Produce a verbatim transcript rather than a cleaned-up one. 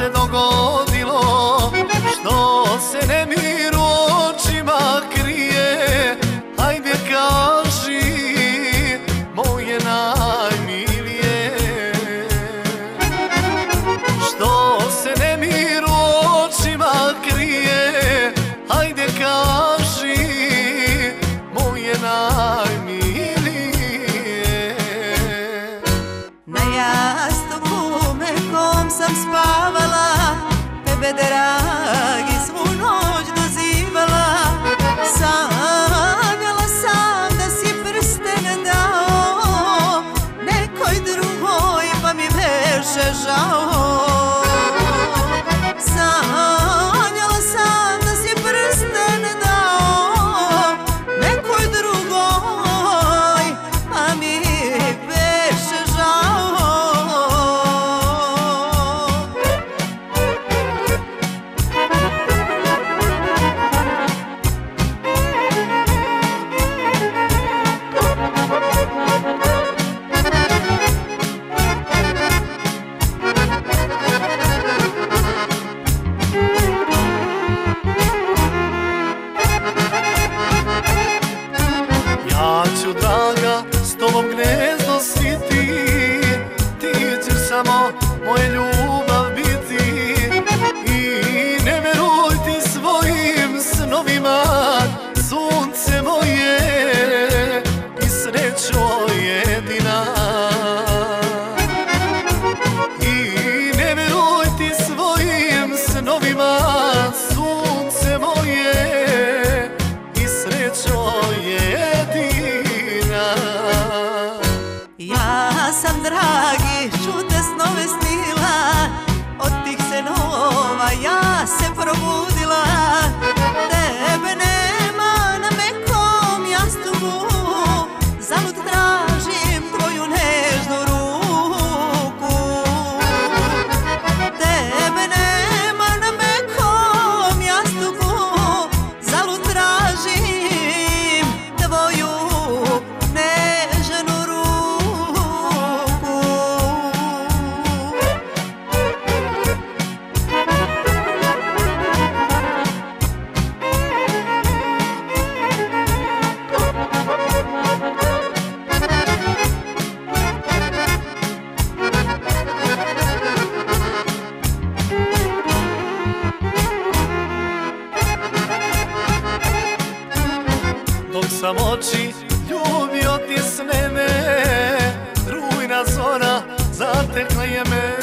se dogodilo, što se nemir u očima krije? Hajde kaži, moje najmilije. Što se nemir u očima krije? Hajde kaži, moje najmilije. Na jastuku mekom sam spavala, tebe dragi svu noć dozivala. Sanjala sam da si prsten dao nekoj drugoj, pa mi beše žao. Sanjala sam da si prsten dao nekoj drugoj, pa mi beše žao. Ja ću, draga, s tobom gnezdo sviti, ti ćeš samo moja ljubav biti. I ne veruj ti svojim snovima, sunce moje i srećo jedina. I ne veruj ti svojim snovima, sunce moje i srećo jedina. Ja sam, dragi, čudne snove snila, od tih snova ja se probudila. Tebe nema na mekom jastuku, zalud tražim tvoju nežnu ruku. Tebe nema na mekom jastuku, zalud tražim tvoju nežnu ruku. Dok sam oči ljubio ti sneme, rujna zora zatekla je me.